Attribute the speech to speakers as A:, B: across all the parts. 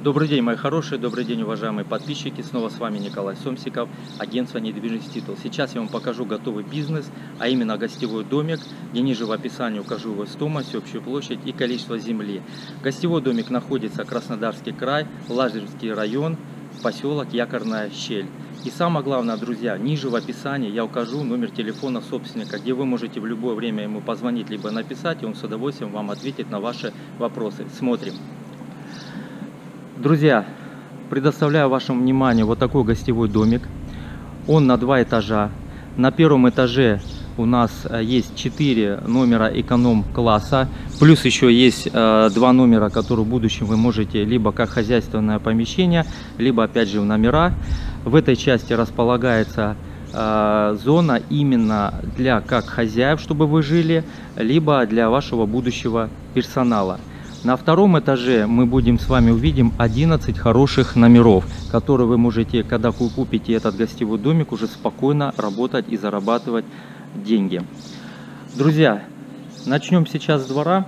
A: Добрый день, мои хорошие, добрый день, уважаемые подписчики. Снова с вами Николай Сомсиков, агентство недвижимости Титул. Сейчас я вам покажу готовый бизнес, а именно гостевой домик, где ниже в описании укажу его стоимость, общую площадь и количество земли. Гостевой домик находится Краснодарский край, Лазаревский район, поселок Якорная щель. И самое главное, друзья, ниже в описании я укажу номер телефона собственника, где вы можете в любое время ему позвонить, либо написать, и он с удовольствием вам ответит на ваши вопросы. Смотрим. Друзья, предоставляю вашему вниманию вот такой гостевой домик. Он на 2 этажа. На первом этаже у нас есть 4 номера эконом-класса. Плюс еще есть 2 номера, которые в будущем вы можете либо как хозяйственное помещение, либо опять же в номера. В этой части располагается зона именно для как хозяев, чтобы вы жили, либо для вашего будущего персонала. На втором этаже мы будем с вами увидим 11 хороших номеров, которые вы можете, когда вы купите этот гостевой домик, уже спокойно работать и зарабатывать деньги. Друзья, начнем сейчас с двора.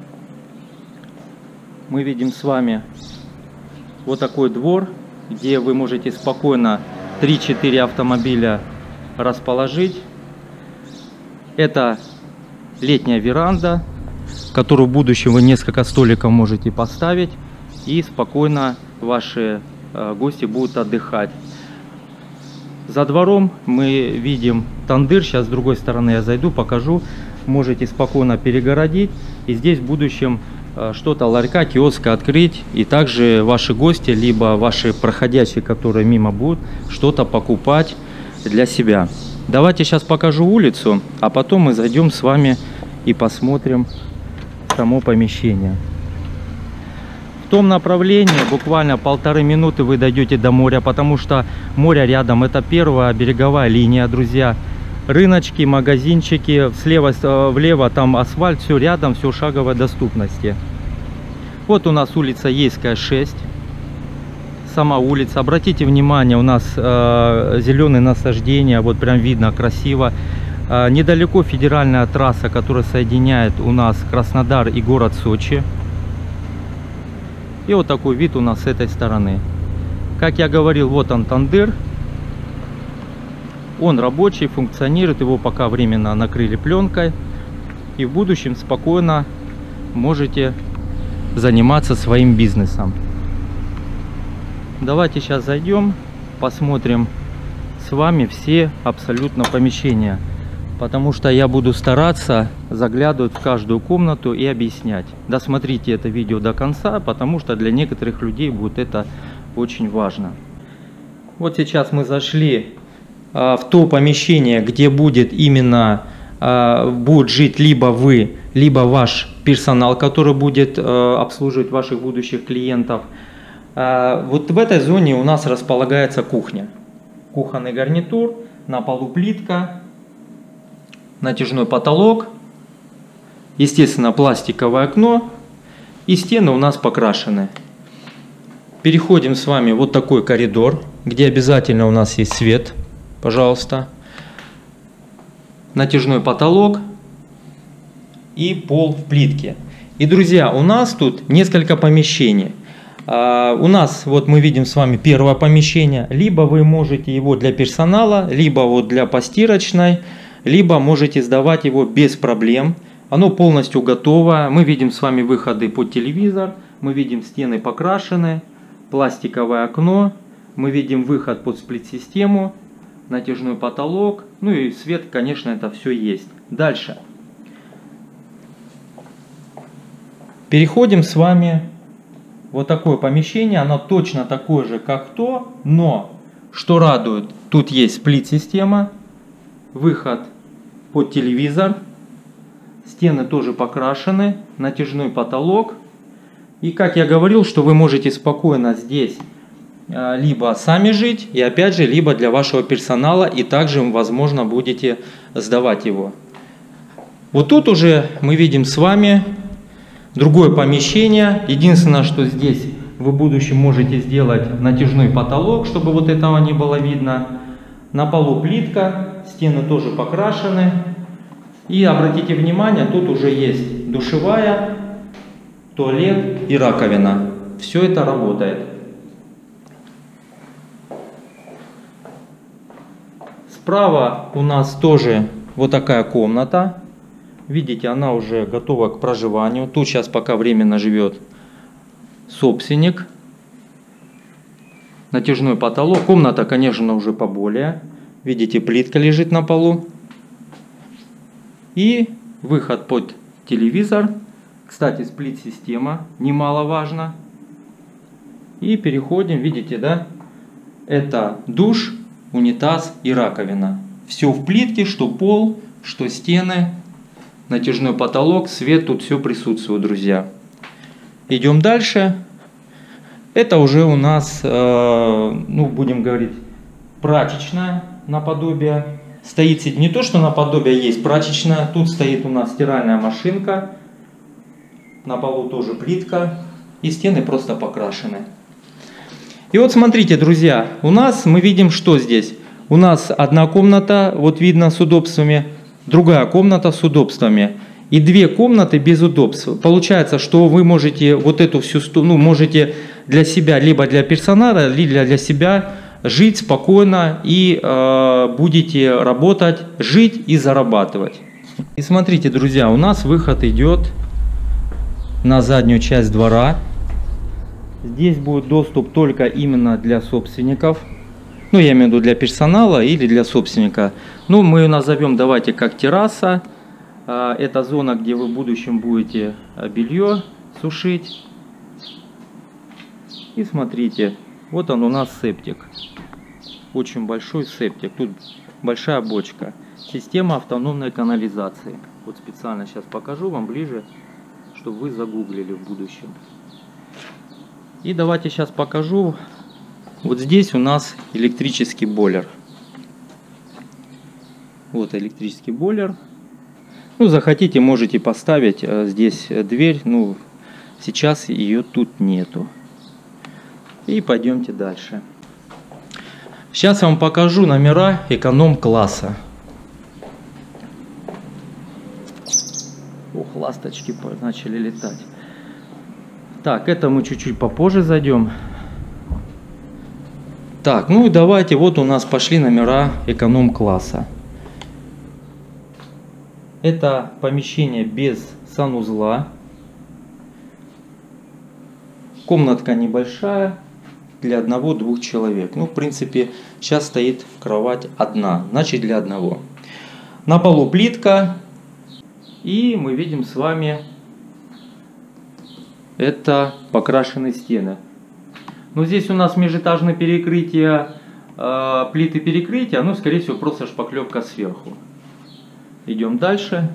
A: Мы видим с вами вот такой двор, где вы можете спокойно 3-4 автомобиля расположить. Это летняя веранда, которую в будущем вы несколько столиков можете поставить, и спокойно ваши гости будут отдыхать. За двором мы видим тандыр. Сейчас с другой стороны я зайду, покажу. Можете спокойно перегородить и здесь в будущем что-то ларька, киоска открыть, и также ваши гости, либо ваши проходящие, которые мимо будут, что-то покупать для себя. Давайте сейчас покажу улицу, а потом мы зайдем с вами и посмотрим само помещение. В том направлении буквально 1,5 минуты вы дойдете до моря, потому что море рядом. Это первая береговая линия, друзья. Рыночки, магазинчики, слева влево там асфальт, все рядом, все шаговой доступности. Вот у нас улица Ейская 6, сама улица. Обратите внимание, у нас зеленые насаждения, вот прям видно красиво. Недалеко федеральная трасса, которая соединяет у нас Краснодар и город Сочи. И вот такой вид у нас с этой стороны. Как я говорил, вот он тандыр. Он рабочий, функционирует, его пока временно накрыли пленкой. И в будущем спокойно можете заниматься своим бизнесом. Давайте сейчас зайдем, посмотрим с вами все абсолютно помещения. Потому что я буду стараться заглядывать в каждую комнату и объяснять. Досмотрите это видео до конца, потому что для некоторых людей будет это очень важно. Вот сейчас мы зашли в то помещение, где будет именно будет жить либо вы, либо ваш персонал, который будет обслуживать ваших будущих клиентов. Вот в этой зоне у нас располагается кухня. Кухонный гарнитур, на полу плитка. Натяжной потолок, естественно, пластиковое окно, и стены у нас покрашены. Переходим с вами вот такой коридор, где обязательно у нас есть свет, пожалуйста. Натяжной потолок и пол в плитке. И, друзья, у нас тут несколько помещений. У нас, вот мы видим с вами первое помещение, либо вы можете его для персонала, либо вот для постирочной, либо можете сдавать его без проблем. Оно полностью готово. Мы видим с вами выходы под телевизор. Мы видим стены покрашены. Пластиковое окно. Мы видим выход под сплит-систему. Натяжной потолок. Ну и свет, конечно, это все есть. Дальше. Переходим с вами вот такое помещение. Оно точно такое же, как то. Но, что радует, тут есть сплит-система. Выход под телевизор, стены тоже покрашены, натяжной потолок. И как я говорил, что вы можете спокойно здесь либо сами жить, и опять же, либо для вашего персонала, и также, возможно, будете сдавать его. Вот тут уже мы видим с вами другое помещение. Единственное, что здесь вы в будущем можете сделать натяжной потолок, чтобы вот этого не было видно. На полу плитка. Стены тоже покрашены. И обратите внимание, тут уже есть душевая, туалет и раковина. Все это работает. Справа у нас тоже вот такая комната. Видите, она уже готова к проживанию. Тут сейчас пока временно живет собственник. Натяжной потолок. Комната, конечно, уже поболее. Видите, плитка лежит на полу. И выход под телевизор. Кстати, сплит-система, немаловажно. И переходим, видите, да? Это душ, унитаз и раковина. Все в плитке, что пол, что стены, натяжной потолок, свет, тут все присутствует, друзья. Идем дальше. Это уже у нас, ну, будем говорить, прачечная наподобие. Стоит не то, что наподобие есть прачечная. Тут стоит у нас стиральная машинка. На полу тоже плитка. И стены просто покрашены. И вот смотрите, друзья, у нас мы видим, что здесь. У нас одна комната, вот видно, с удобствами. Другая комната с удобствами. И две комнаты без удобств. Получается, что вы можете вот эту всю, ну, можете для себя, либо для персонала, либо для себя жить спокойно и будете работать, жить и зарабатывать. И смотрите, друзья, у нас выход идет на заднюю часть двора. Здесь будет доступ только именно для собственников. Ну, я имею в виду для персонала или для собственника. Ну, мы ее назовем, давайте, как терраса. Это зона, где вы в будущем будете белье сушить. И смотрите, вот он у нас септик. Очень большой септик. Тут большая бочка. Система автономной канализации. Вот специально сейчас покажу вам ближе, чтобы вы загуглили в будущем. И давайте сейчас покажу. Вот здесь у нас электрический бойлер. Вот электрический бойлер. Ну, захотите, можете поставить здесь дверь. Ну, сейчас ее тут нету. И пойдемте дальше. Сейчас я вам покажу номера эконом-класса. Ох, ласточки начали летать. Так, это мы чуть-чуть попозже зайдем. Так, ну и давайте, вот у нас пошли номера эконом-класса. Это помещение без санузла. Комнатка небольшая, для одного-двух человек. Ну, в принципе, сейчас стоит кровать одна, значит для одного. На полу плитка. И мы видим с вами, это покрашенные стены. Но здесь у нас межэтажное перекрытие, плиты перекрытия, ну, скорее всего, просто шпаклевка сверху. Идем дальше.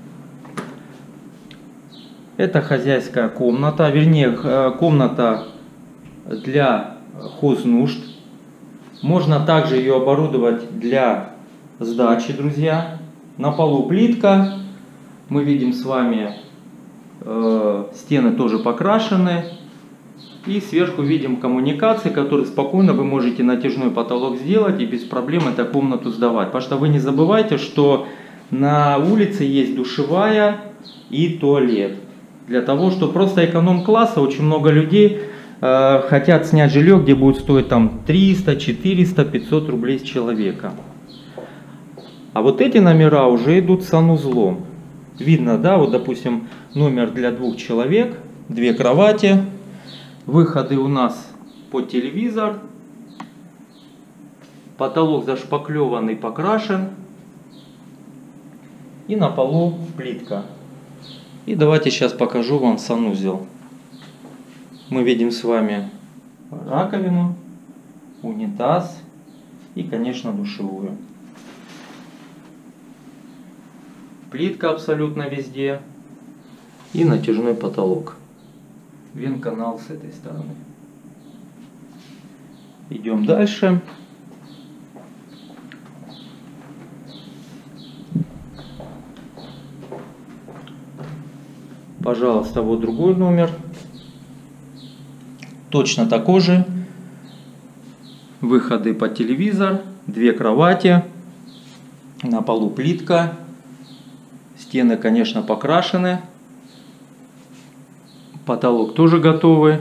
A: Это хозяйская комната, вернее, комната для хознужд. Можно также ее оборудовать для сдачи, друзья. На полу плитка. Мы видим с вами, стены тоже покрашены. И сверху видим коммуникации, которые спокойно вы можете натяжной потолок сделать и без проблем эту комнату сдавать. Потому что вы не забывайте, что на улице есть душевая и туалет. Для того, что просто эконом-класса очень много людей хотят снять жилье, где будет стоить там 300, 400, 500 рублей с человека. А вот эти номера уже идут с санузлом. Видно, да, вот допустим номер для 2 человек, 2 кровати. Выходы у нас под телевизор. Потолок зашпаклеванный, покрашен. И на полу плитка. И давайте сейчас покажу вам санузел. Мы видим с вами раковину, унитаз и, конечно, душевую. Плитка абсолютно везде. И натяжной потолок. Вентканал с этой стороны. Идем дальше. Пожалуйста, вот другой номер. Точно такой же. Выходы под телевизор. 2 кровати. На полу плитка. Стены, конечно, покрашены. Потолок тоже готовый.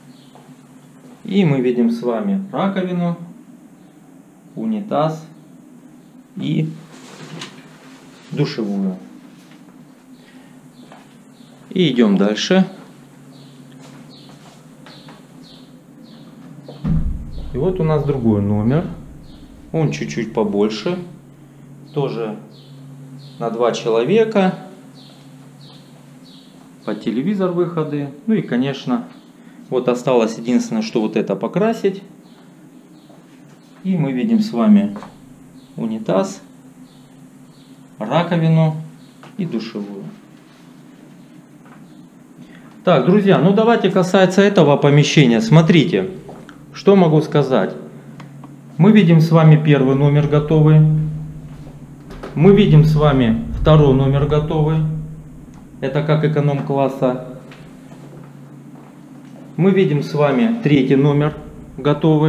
A: И мы видим с вами раковину, унитаз и душевую. И идем дальше. И вот у нас другой номер. Он чуть-чуть побольше. Тоже на 2 человека. Под телевизор выходы. Ну и, конечно, вот осталось единственное, что вот это покрасить. И мы видим с вами унитаз, раковину и душевую. Так, друзья, ну давайте касается этого помещения. Смотрите, что могу сказать. Мы видим с вами первый номер готовый. Мы видим с вами второй номер готовый. Это как эконом-класса. Мы видим с вами третий номер готовый.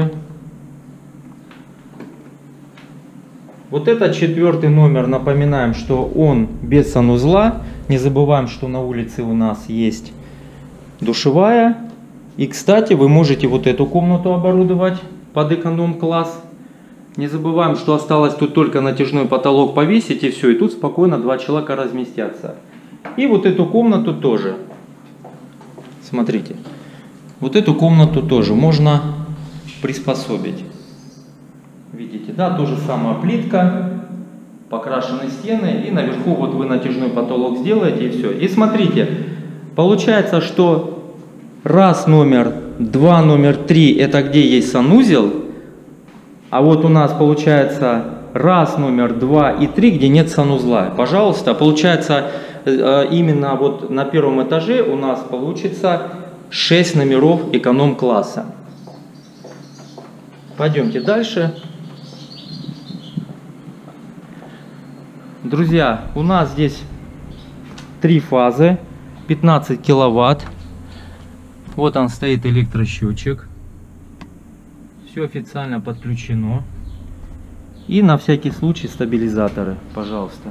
A: Вот это 4-й номер. Напоминаем, что он без санузла. Не забываем, что на улице у нас есть душевая. И, кстати, вы можете вот эту комнату оборудовать под эконом-класс. Не забываем, что осталось тут только натяжной потолок повесить, и все. И тут спокойно 2 человека разместятся. И вот эту комнату тоже. Смотрите. Вот эту комнату тоже можно приспособить. Видите, да, то же самое плитка, покрашены стены, и наверху вот вы натяжной потолок сделаете, и все. И смотрите, получается, что раз номер, 2 номер, 3 это где есть санузел, а вот у нас получается раз номер, 2 и 3, где нет санузла. Пожалуйста, получается именно вот на первом этаже у нас получится 6 номеров эконом-класса. Пойдемте дальше. Друзья, у нас здесь 3 фазы, 15 киловатт. Вот он стоит электросчетчик. Все официально подключено. И на всякий случай стабилизаторы, пожалуйста.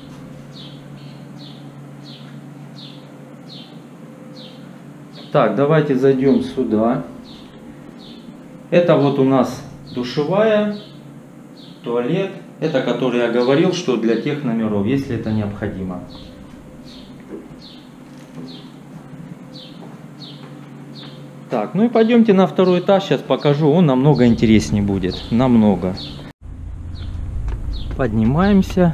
A: Так, давайте зайдем сюда. Это вот у нас душевая, туалет. Это который я говорил, что для тех номеров, если это необходимо. Так, ну и пойдемте на второй этаж, сейчас покажу, он намного интереснее будет, намного. Поднимаемся.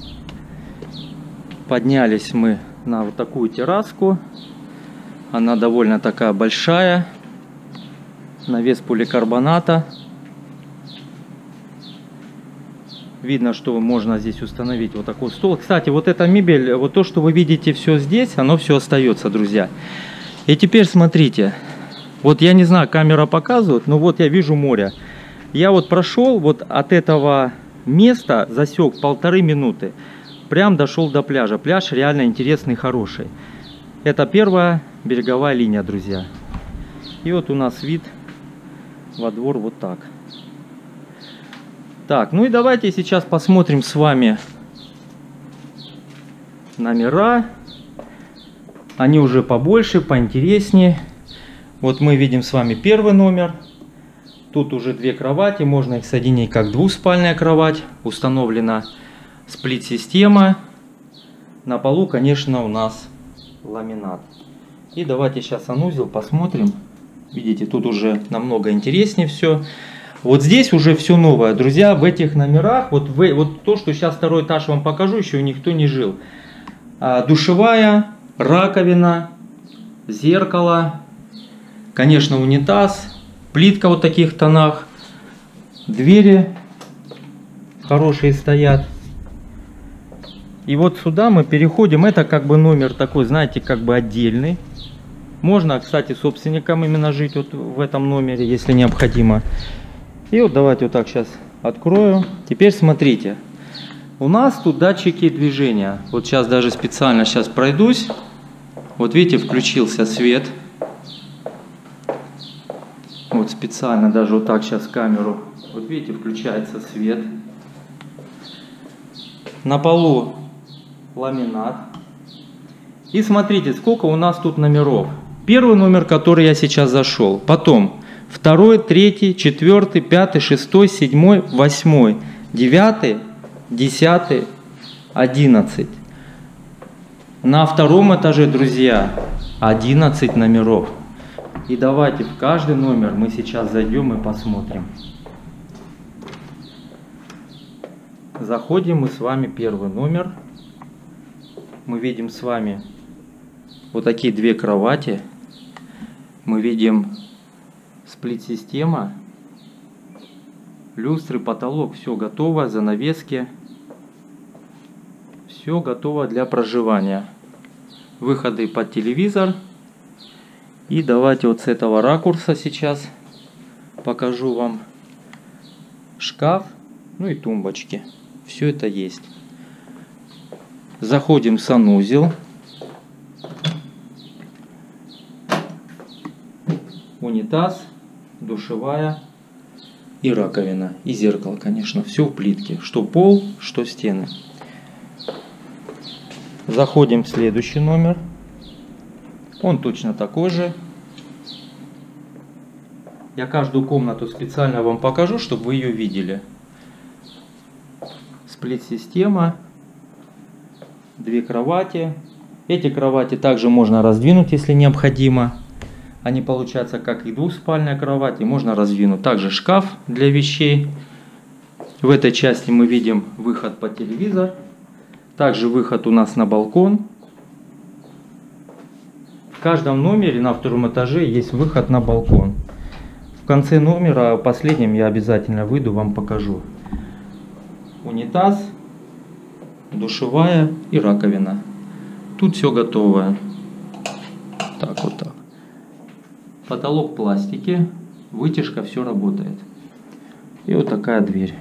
A: Поднялись мы на вот такую терраску. Она довольно такая большая. Навес поликарбоната. Видно, что можно здесь установить вот такой стол. Кстати, вот эта мебель, вот то, что вы видите все здесь, оно все остается, друзья. И теперь смотрите. Вот я не знаю, камера показывает, но вот я вижу море. Я вот прошел вот от этого места, засек 1,5 минуты. Прям дошел до пляжа. Пляж реально интересный, хороший. Это первая береговая линия, друзья. И вот у нас вид во двор вот так. Так, ну и давайте сейчас посмотрим с вами номера. Они уже побольше, поинтереснее. Вот мы видим с вами первый номер. Тут уже 2 кровати, можно их соединить как двуспальная кровать. Установлена сплит-система. На полу, конечно, у нас ламинат. И давайте сейчас санузел посмотрим. Видите, тут уже намного интереснее все. Вот здесь уже все новое, друзья. В этих номерах, вот то, что сейчас второй этаж вам покажу, еще никто не жил. Душевая, раковина, зеркало, конечно, унитаз, плитка вот в таких тонах, двери хорошие стоят. И вот сюда мы переходим. Это как бы номер такой, знаете, как бы отдельный. Можно, кстати, собственникам именно жить вот в этом номере, если необходимо. И вот давайте вот так сейчас открою. Теперь смотрите. У нас тут датчики движения. Вот сейчас даже специально сейчас пройдусь. Вот видите, включился свет. Вот специально даже вот так сейчас камеру. Вот видите, включается свет. На полу ламинат. И смотрите, сколько у нас тут номеров. Первый номер, который я сейчас зашел. Потом 2, 3, 4, 5, 6, 7, 8, 9, 10, 11. На втором этаже, друзья, 11 номеров. И давайте в каждый номер мы сейчас зайдем и посмотрим. Заходим мы с вами первый номер. Мы видим с вами вот такие две кровати. Мы видим сплит-система, люстры, потолок. Все готово, занавески. Все готово для проживания. Выходы под телевизор. И давайте вот с этого ракурса сейчас покажу вам шкаф, ну и тумбочки. Все это есть. Заходим в санузел. Унитаз, душевая и раковина. И зеркало, конечно. Все в плитке. Что пол, что стены. Заходим в следующий номер. Он точно такой же. Я каждую комнату специально вам покажу, чтобы вы ее видели. Сплит-система. Две кровати. Эти кровати также можно раздвинуть, если необходимо. Они получаются как и двухспальная кровать, и можно раздвинуть. Также шкаф для вещей. В этой части мы видим выход под телевизор. Также выход у нас на балкон. В каждом номере на втором этаже есть выход на балкон. В конце номера, последнем, я обязательно выйду, вам покажу. Унитаз, душевая и раковина. Тут все готовое. Так, вот так. Потолок пластики, вытяжка, все работает. И вот такая дверь.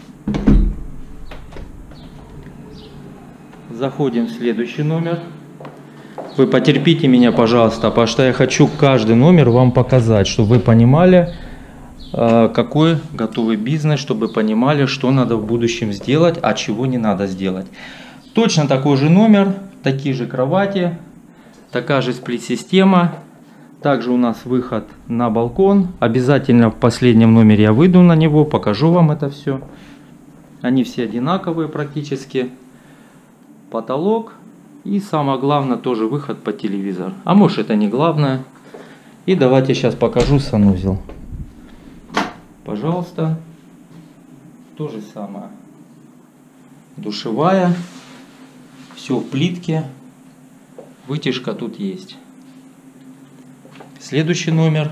A: Заходим в следующий номер. Вы потерпите меня, пожалуйста, потому что я хочу каждый номер вам показать, чтобы вы понимали, какой готовый бизнес, чтобы вы понимали, что надо в будущем сделать, а чего не надо сделать. Точно такой же номер, такие же кровати, такая же сплит-система. Также у нас выход на балкон. Обязательно в последнем номере я выйду на него, покажу вам это все. Они все одинаковые практически. Потолок. И самое главное тоже выход по телевизор. А может это не главное. И давайте сейчас покажу санузел. Пожалуйста. То же самое. Душевая. Все в плитке. Вытяжка тут есть. Следующий номер.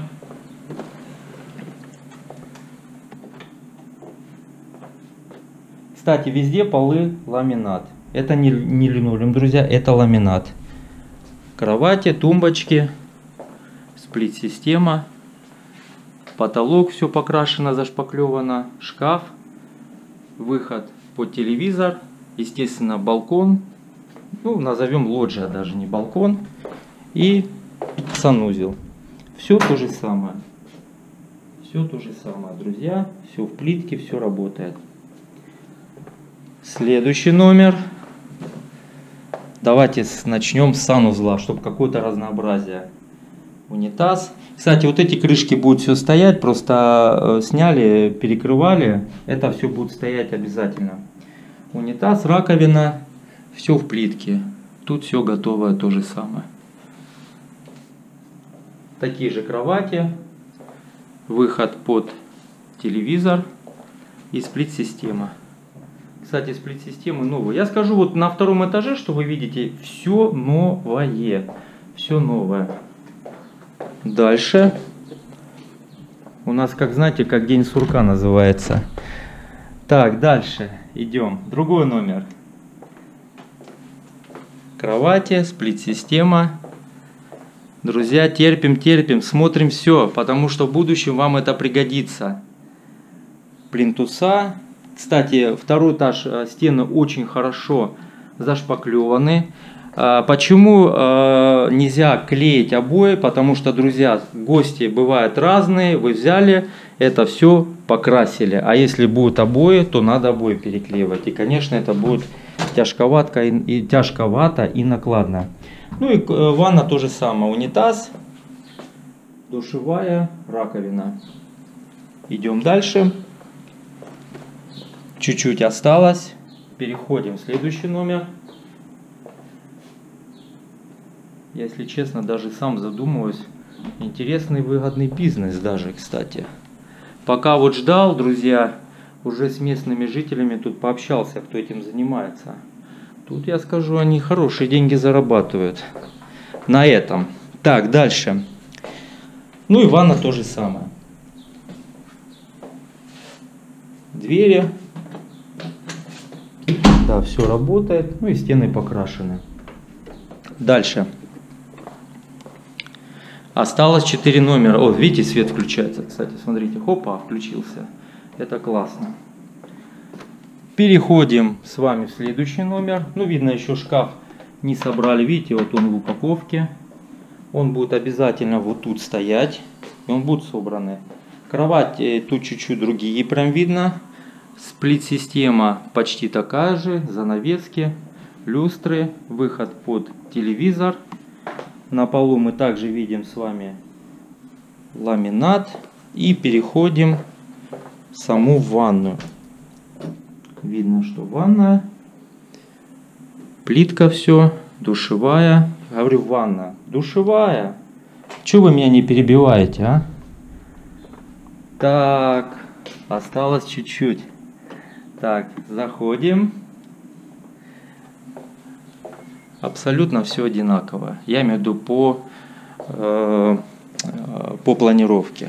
A: Кстати, везде полы ламинат. Это не линолеум, друзья, это ламинат. Кровати, тумбочки, сплит-система, потолок все покрашено, зашпаклевано, шкаф, выход под телевизор, естественно, балкон, ну, назовем лоджия, даже не балкон, и санузел. Все то же самое. Все то же самое, друзья, все в плитке, все работает. Следующий номер. Давайте начнем с санузла, чтобы какое-то разнообразие. Унитаз. Кстати, вот эти крышки будут все стоять, просто сняли, перекрывали. Это все будет стоять обязательно. Унитаз, раковина, все в плитке. Тут все готовое то же самое. Такие же кровати. Выход под телевизор и сплит-система. Кстати, сплит-системы новые. Я скажу, вот на втором этаже, что вы видите, все новое. Все новое. Дальше. У нас, как знаете, как день сурка называется. Так, дальше идем. Другой номер. Кровати, сплит-система. Друзья, терпим, смотрим все, потому что в будущем вам это пригодится. Плинтуса. Кстати, второй этаж, стены очень хорошо зашпаклеваны. Почему нельзя клеить обои? Потому что, друзья, гости бывают разные. Вы взяли, это все покрасили. А если будут обои, то надо обои переклеивать. И, конечно, это будет тяжковато и накладно. Ну и ванна то же самое. Унитаз, душевая, раковина. Идем дальше. Чуть-чуть осталось. Переходим в следующий номер. Я, если честно, даже сам задумываюсь. Интересный выгодный бизнес даже, кстати. Пока вот ждал, друзья, уже с местными жителями тут пообщался, кто этим занимается. Тут, я скажу, они хорошие деньги зарабатывают на этом. Так, дальше. Ну и ванна то же самое. Двери. Да, все работает. Ну и стены покрашены. Дальше. Осталось 4 номера. О, видите, свет включается. Кстати, смотрите, хопа, включился. Это классно. Переходим с вами в следующий номер. Ну, видно, еще шкаф не собрали. Видите, вот он в упаковке. Он будет обязательно вот тут стоять. И он будет собранный. Кровать тут чуть-чуть другие, прям видно. Сплит-система почти такая же. Занавески, люстры, выход под телевизор. На полу мы также видим с вами ламинат. И переходим в саму ванную. Видно, что ванная. Плитка все. Душевая. Говорю, ванна. Душевая. Чего вы меня не перебиваете, а? Так. Осталось чуть-чуть. Так, заходим. Абсолютно все одинаково. Я имею в виду по планировке.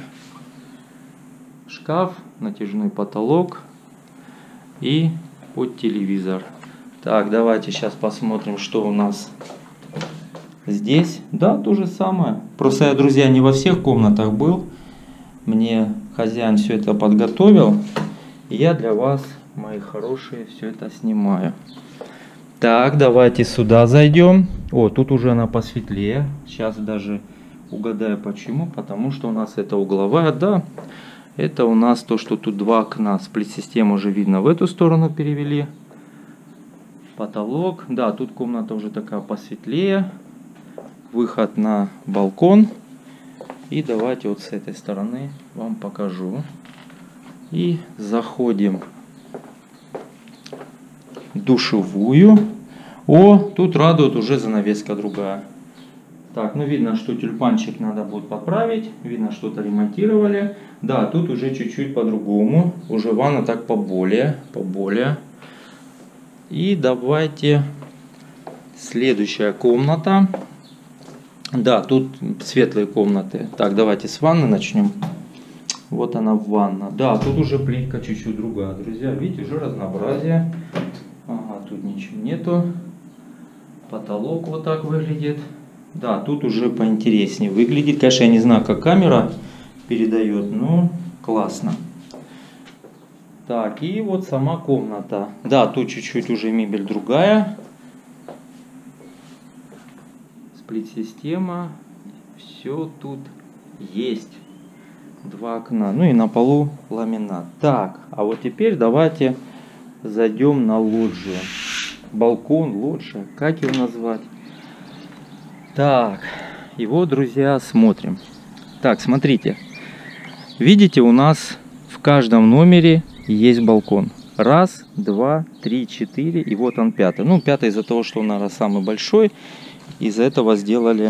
A: Шкаф, натяжной потолок и под телевизор. Так, давайте сейчас посмотрим, что у нас здесь. Да, то же самое. Просто я, друзья, не во всех комнатах был. Мне хозяин все это подготовил. И я для вас, мои хорошие, все это снимаю. Так, давайте сюда зайдем. О, тут уже она посветлее. Сейчас даже угадаю почему. Потому что у нас это угловая, да. Это у нас то, что тут два окна. Сплит-систему уже видно в эту сторону перевели. Потолок. Да, тут комната уже такая посветлее. Выход на балкон. И давайте вот с этой стороны вам покажу. И заходим в душевую. О, тут радует уже занавеска другая. Так, ну видно, что тюльпанчик надо будет поправить. Видно, что-то ремонтировали. Да, тут уже чуть-чуть по-другому. Уже ванна так поболее. И давайте следующая комната. Да, тут светлые комнаты. Так, давайте с ванны начнем. Вот она ванна. Да, тут уже плитка чуть-чуть другая, друзья. Видите, уже разнообразие. Ага, тут ничего нету. Потолок вот так выглядит. Да, тут уже поинтереснее выглядит. Конечно, я не знаю, как камера передает, но классно. Так, и вот сама комната. Да, тут чуть-чуть уже мебель другая. Сплит-система. Все тут есть. Два окна. Ну и на полу ламинат. Так, а вот теперь давайте зайдем на лоджию. Балкон, лоджия, как его назвать? Так, его, друзья, смотрим. Так, смотрите. Видите, у нас в каждом номере есть балкон. Раз, два, три, четыре. И вот он пятый. Ну, пятый из-за того, что он, наверное, самый большой. Из-за этого сделали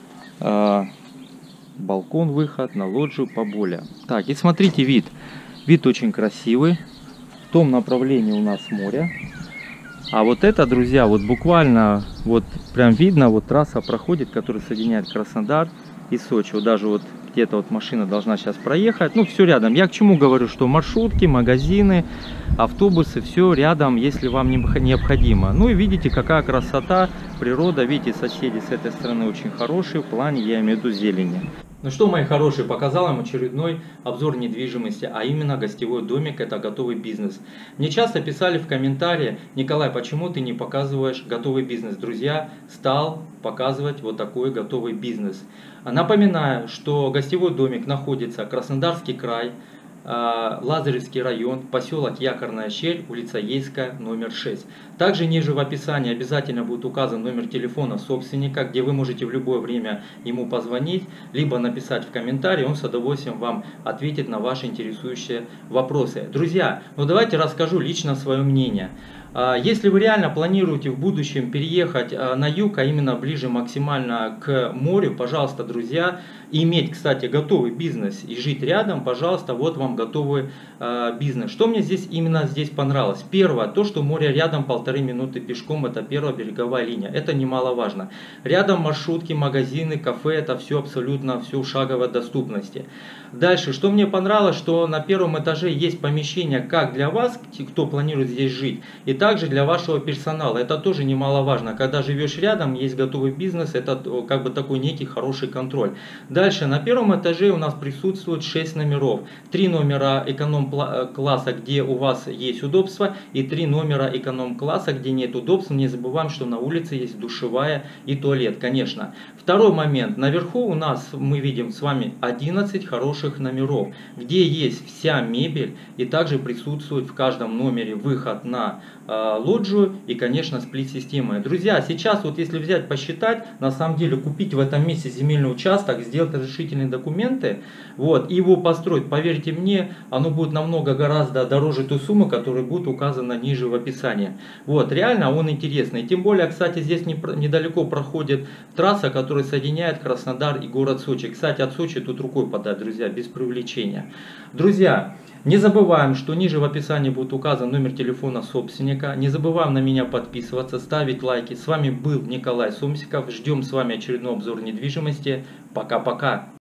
A: балкон, выход на лоджию поболее. Так, и смотрите вид. Вид очень красивый. В том направлении у нас море. А вот это, друзья, вот буквально, вот прям видно, вот трасса проходит, которая соединяет Краснодар и Сочи. Вот даже вот где-то вот машина должна сейчас проехать. Ну, все рядом. Я к чему говорю, что маршрутки, магазины, автобусы, все рядом, если вам необходимо. Ну и видите, какая красота, природа. Видите, соседи с этой стороны очень хорошие в плане, я имею в виду, зелени. Ну что, мои хорошие, показал вам очередной обзор недвижимости, а именно гостевой домик, это готовый бизнес. Мне часто писали в комментарии: Николай, почему ты не показываешь готовый бизнес? Друзья, стал показывать вот такой готовый бизнес. Напоминаю, что гостевой домик находится Краснодарский край, Лазаревский район, поселок Якорная щель, улица Ейская, номер 6. Также ниже в описании обязательно будет указан номер телефона собственника, где вы можете в любое время ему позвонить, либо написать в комментарии, он с удовольствием вам ответит на ваши интересующие вопросы. Друзья, ну давайте расскажу лично свое мнение. Если вы реально планируете в будущем переехать на юг, а именно ближе максимально к морю, пожалуйста, друзья, и иметь, кстати, готовый бизнес и жить рядом, пожалуйста, вот вам готовый бизнес. Что мне именно здесь понравилось? Первое, то, что море рядом, 1,5 минуты пешком, это первая береговая линия, это немаловажно. Рядом маршрутки, магазины, кафе, это все абсолютно все в шаговой доступности. Дальше, что мне понравилось, что на первом этаже есть помещение как для вас, кто планирует здесь жить, и также для вашего персонала. Это тоже немаловажно. Когда живешь рядом, есть готовый бизнес, это как бы такой некий хороший контроль. Дальше, на первом этаже у нас присутствует 6 номеров. 3 номера эконом-класса, где у вас есть удобства, и 3 номера эконом-класса, где нет удобств. Не забываем, что на улице есть душевая и туалет, конечно. Второй момент. Наверху у нас мы видим с вами 11 хороших номеров, где есть вся мебель, и также присутствует в каждом номере выход на лоджию и, конечно, сплит-системы. Друзья, сейчас вот если взять посчитать, на самом деле купить в этом месте земельный участок, сделать разрешительные документы, вот, и его построить, поверьте мне, оно будет намного гораздо дороже той суммы, которая будет указана ниже в описании. Вот, реально он интересный. Тем более, кстати, здесь недалеко проходит трасса, которая соединяет Краснодар и город Сочи. Кстати, от Сочи тут рукой подать, друзья, без привлечения. Друзья, не забываем, что ниже в описании будет указан номер телефона собственника. Не забываем на меня подписываться, ставить лайки. С вами был Николай Сомсиков. Ждем с вами очередной обзор недвижимости. Пока-пока.